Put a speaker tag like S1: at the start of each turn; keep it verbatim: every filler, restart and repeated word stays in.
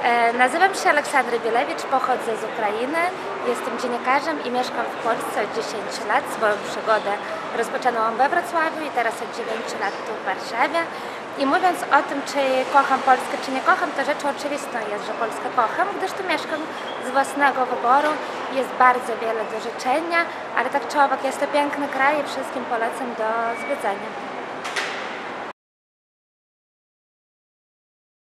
S1: Nazywam się Aleksandra Bielewicz, pochodzę z Ukrainy, jestem dziennikarzem i mieszkam w Polsce od dziesięciu lat. Swoją przygodę rozpoczęłam we Wrocławiu i teraz od dziewięciu lat tu w Warszawie. I mówiąc o tym, czy kocham Polskę, czy nie kocham, to rzeczą oczywistą jest, że Polskę kocham, gdyż tu mieszkam z własnego wyboru. Jest bardzo wiele do życzenia, ale tak czy owak jest to piękny kraj i wszystkim polecam do zwiedzania.